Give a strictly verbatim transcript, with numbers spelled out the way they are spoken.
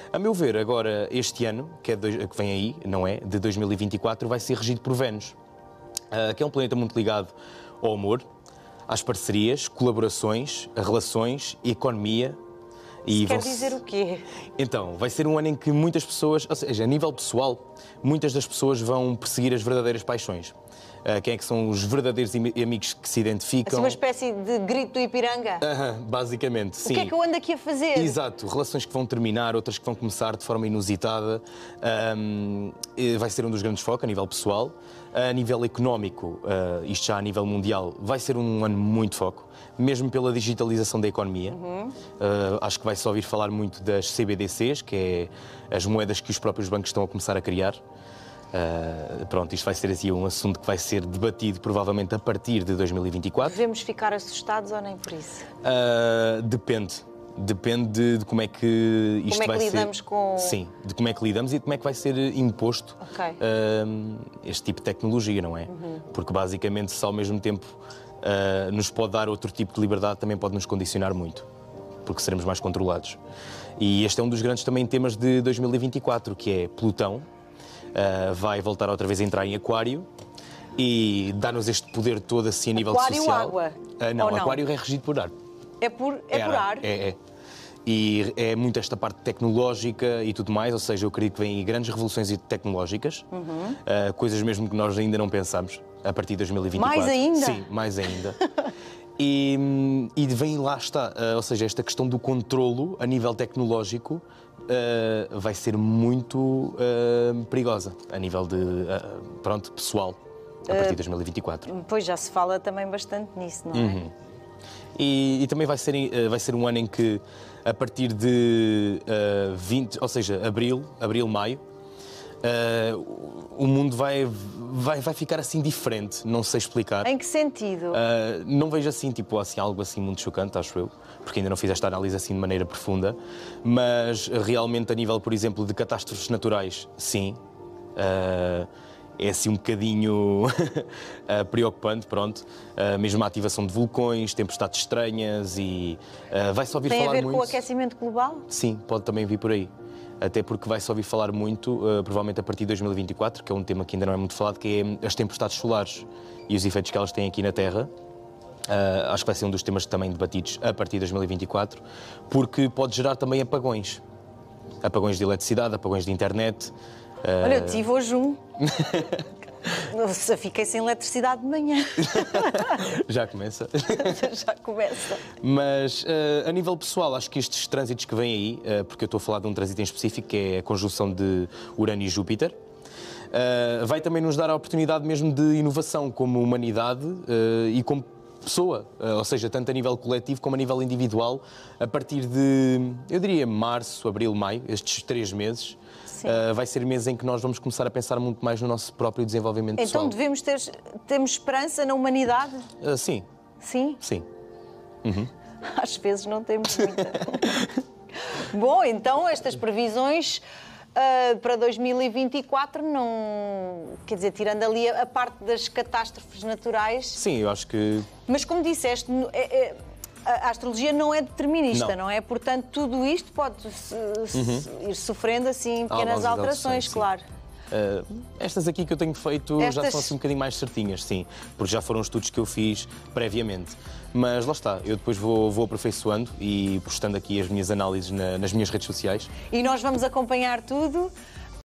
A meu ver, agora, este ano, que, é de, que vem aí, não é? De dois mil e vinte e quatro, vai ser regido por Vênus, uh, que é um planeta muito ligado ao amor, às parcerias, colaborações, relações, economia. Isso quer dizer o quê? Então, vai ser um ano em que muitas pessoas, ou seja, a nível pessoal, muitas das pessoas vão perseguir as verdadeiras paixões. Uh, quem é que são os verdadeiros amigos que se identificam? Assim, uma espécie de grito do Ipiranga? Uh-huh, basicamente, sim. O que é que eu ando aqui a fazer? Exato, relações que vão terminar, outras que vão começar de forma inusitada. Um, vai ser um dos grandes focos a nível pessoal. A nível económico, uh, isto já a nível mundial, vai ser um ano muito foco, mesmo pela digitalização da economia. Uhum. Uh, acho que vai só ouvir falar muito das C B D Cs, que é as moedas que os próprios bancos estão a começar a criar. Uh, pronto, isto vai ser assim, um assunto que vai ser debatido provavelmente a partir de dois mil e vinte e quatro. Devemos ficar assustados ou nem por isso? Uh, depende. Depende de, de como é que isto vai ser. Como é que lidamos ser... com... Sim, de como é que lidamos e de como é que vai ser imposto okay. uh, este tipo de tecnologia, não é? Uhum. Porque basicamente se ao mesmo tempo uh, nos pode dar outro tipo de liberdade, também pode nos condicionar muito, porque seremos mais controlados. E este é um dos grandes também temas de dois mil e vinte e quatro, que é Plutão. Uh, vai voltar outra vez a entrar em Aquário e dar-nos este poder todo assim a nível Aquário social. Água? Uh, não, Ou não, Aquário é regido por ar. É por, é é por ar? É, é. E é muito esta parte tecnológica e tudo mais, ou seja, eu acredito que vêm aí grandes revoluções tecnológicas, uhum. uh, coisas mesmo que nós ainda não pensámos, a partir de dois mil e vinte e quatro. Mais ainda? Sim, mais ainda. e, e vem lá está, uh, ou seja, esta questão do controlo a nível tecnológico uh, vai ser muito uh, perigosa, a nível de, uh, pronto, pessoal, a partir de dois mil e vinte e quatro. Uh, pois já se fala também bastante nisso, não é? Uhum. E, e também vai ser, vai ser um ano em que, a partir de uh, vinte, ou seja, abril, abril, maio, uh, o mundo vai, vai, vai ficar assim diferente, não sei explicar. Em que sentido? Uh, não vejo assim, tipo, assim, algo assim muito chocante, acho eu, porque ainda não fiz esta análise assim de maneira profunda, mas realmente a nível, por exemplo, de catástrofes naturais, sim. Uh, É assim um bocadinho preocupante, pronto. Uh, mesmo a ativação de vulcões, tempestades estranhas e uh, vai-se ouvir Tem falar muito... Tem a ver com o aquecimento global? Sim, pode também vir por aí. Até porque vai-se ouvir falar muito, uh, provavelmente a partir de dois mil e vinte e quatro, que é um tema que ainda não é muito falado, que é as tempestades solares e os efeitos que elas têm aqui na Terra. Uh, acho que vai ser um dos temas também debatidos a partir de dois mil e vinte e quatro, porque pode gerar também apagões. Apagões de eletricidade, apagões de internet... Uh... Olha, eu tive hoje um. Eu fiquei sem eletricidade de manhã. Já começa. Já começa. Mas uh, a nível pessoal, acho que estes trânsitos que vêm aí, uh, porque eu estou a falar de um trânsito em específico, que é a conjunção de Urano e Júpiter, uh, vai também nos dar a oportunidade mesmo de inovação como humanidade uh, e como pessoa, uh, ou seja, tanto a nível coletivo como a nível individual, a partir de, eu diria, março, abril, maio, estes três meses. Uh, vai ser mês em que nós vamos começar a pensar muito mais no nosso próprio desenvolvimento então, pessoal. Então devemos ter temos esperança na humanidade? Uh, sim. Sim? Sim. Uhum. Às vezes não temos muita. Bom, então estas previsões uh, para dois mil e vinte e quatro não... Quer dizer, tirando ali a, a parte das catástrofes naturais... Sim, eu acho que... Mas como disseste... É, é... A astrologia não é determinista, não, não é? Portanto, tudo isto pode uhum. ir sofrendo assim pequenas ah, alterações, claro. Uh, estas aqui que eu tenho feito estas... já são assim um bocadinho mais certinhas, sim, porque já foram estudos que eu fiz previamente. Mas lá está, eu depois vou, vou aperfeiçoando e postando aqui as minhas análises na, nas minhas redes sociais. E nós vamos acompanhar tudo.